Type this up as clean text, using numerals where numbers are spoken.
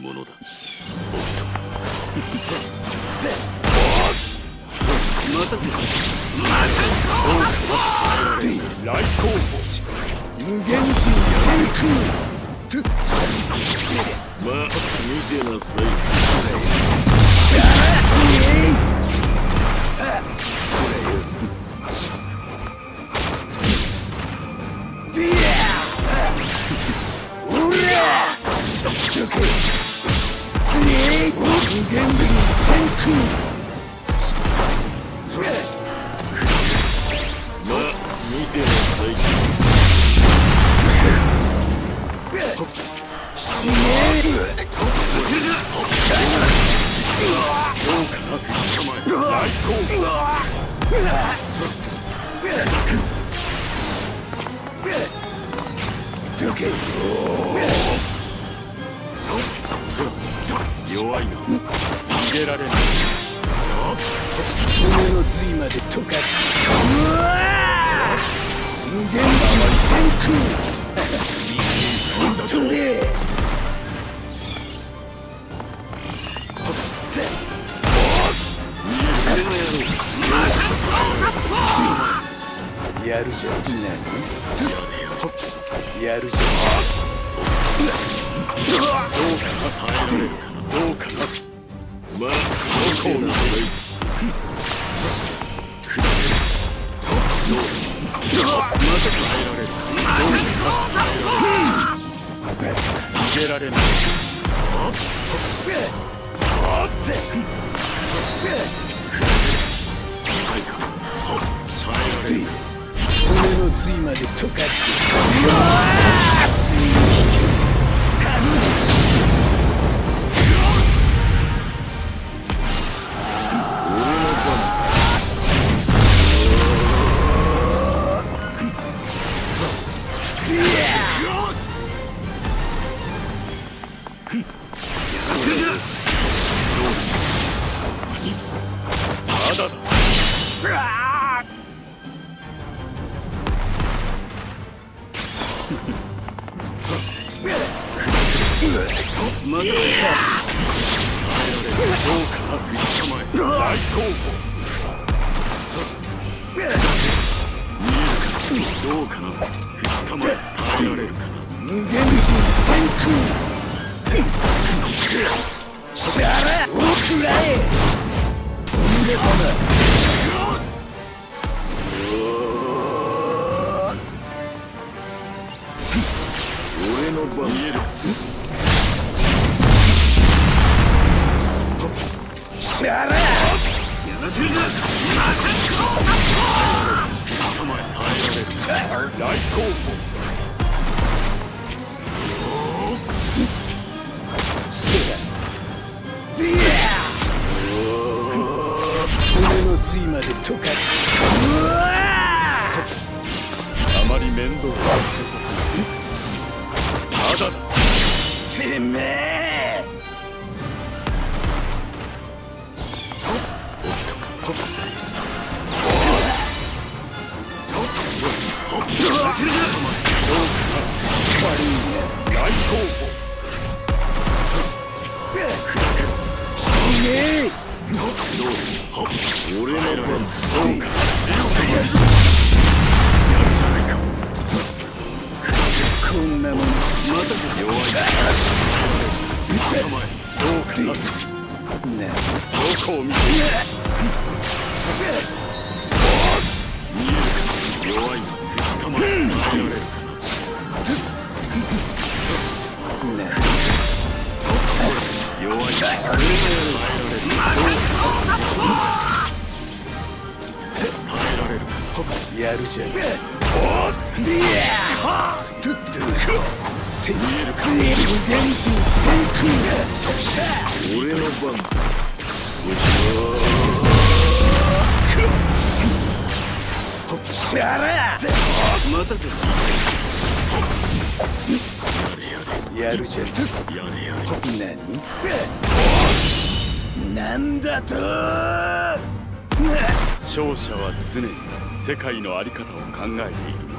ものだ。おっと。待たせた。来航。無限人天空。まあ見てなさい。弱いな。逃げられない。骨の髄まで溶かす。無限の天空。飛べ。やるじゃん。やるじゃん。どうか耐えられるかな。どうかな。まあ、どこをなさい。逃げられない。骨の髄まで溶かす。どうかな。藤田まで耐えられるかな。無限人天空。シャラおくらえ。飛んでたな。俺の番。見える。シャラやらせるな。大候補。骨の髄まで溶かす。あまり面倒をかけさせない。まだだ。てめえ。俺の番。どうか。やるじゃないか。こんなもの。また弱い。どうかな。どこを見て。見えるか。弱いな。下まで耐えられるかな。弱いな。やるじゃん。見えるか。無限人天空。俺の番。シャラ待たせた。やるじゃん。何だと。勝者は常に世界の在り方を考えている。